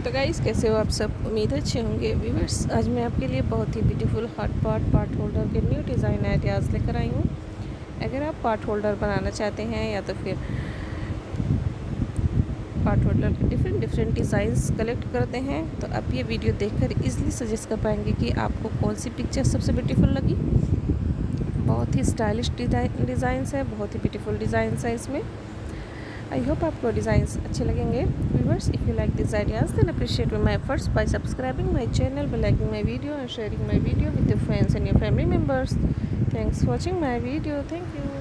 तो गाइस, कैसे हो आप सब? उम्मीद अच्छे होंगे। व्यूअर्स, आज मैं आपके लिए बहुत ही beautiful hot pot part holder के न्यू डिज़ाइन आइडियाज़ लेकर आई हूँ। अगर आप पार्ट होल्डर बनाना चाहते हैं या तो फिर पार्ट होल्डर के डिफरेंट डिज़ाइंस कलेक्ट करते हैं, तो आप ये वीडियो देखकर इजीली सजेस्ट कर पाएंगे कि आपको कौन सी पिक्चर सबसे ब्यूटीफुल लगी। बहुत ही स्टाइलिश डिज़ाइंस है, बहुत ही ब्यूटीफुल डिज़ाइंस है इसमें। आई होप आपको डिज़ाइंस अच्छे लगेंगे। Viewers, if you like this ideas then appreciate my efforts by subscribing my channel, by liking my video and sharing my video with your friends and your family members. Thanks for watching my video. Thank you.